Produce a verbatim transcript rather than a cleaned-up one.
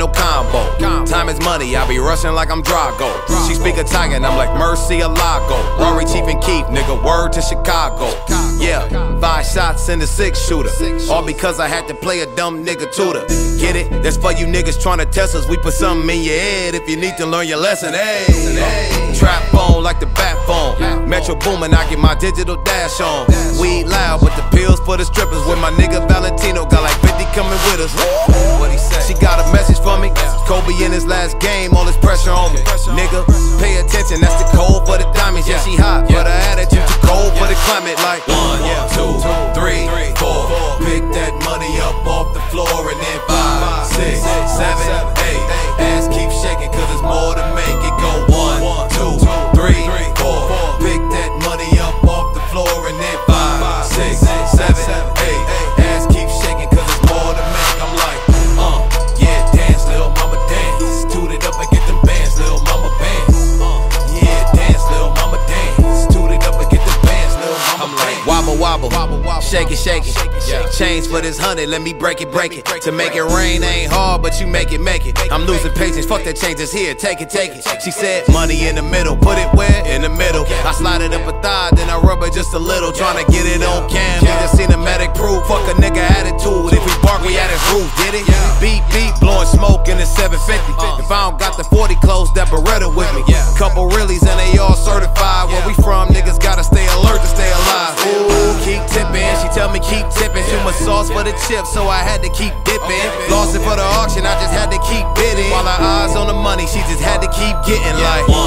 no combo. Time is money, I be rushing like I'm Drago. She speak Italian, I'm like Murcielago. Rory, Chief, and Keith, nigga, word to Chicago. Yeah, five shots in the six shooter. All because I had to play a dumb nigga tutor. Get it? That's for you niggas trying to test us. We put something in your head if you need to learn your lesson. Hey, trap phone like the bat phone. Metro Boomin, I get my digital dash on. Weed loud, but the pills for the strippers. With my nigga Valentino, got like fifty coming with us. What he say? She got a message for me. Kobe in his last game, all this pressure on me. Nigga, pay attention, that's the code for the diamonds. Yeah, she hot, but her attitude too cold for the climate. Like one, two, three, four. Pick that money up off the floor and then five, six, seven, eight. Ass keep shaking cause it's more to make it go. One, two, three, four. Pick that money up off the floor and then five, six, seven, eight. Ass keep shaking cause it's more to make. I'm like, uh, yeah, dance, little mama dance. Toot it up and get them bands, little mama bands. Uh, yeah, dance, little mama dance. Toot it up and get them bands, little mama bands. Wobble, wobble, wobble, wobble, shake it, shake it. Change for this hundred, let me break it, break it. To make it rain ain't hard, but you make it, make it. I'm losing patience, fuck that change is here, take it, take it. She said, money in the middle, put it where? In the middle. I slide it up a thigh, then I rub it just a little. Tryna get it on cam, we just cinematic proof. Fuck a nigga attitude, if we bark, we at his roof, did it? Beep, beep, blowing smoke in the seven fifty. If I don't got the forty close, that Beretta with me. Couple reallys and they all certified. Where we from, niggas gotta stay alert to stay alive. Ooh, keep tipping, she tell me keep tipping. Too much sauce for the chips, so I had to keep dipping. Lost it for the auction, I just had to keep bidding. While her eyes on the money, she just had to keep getting like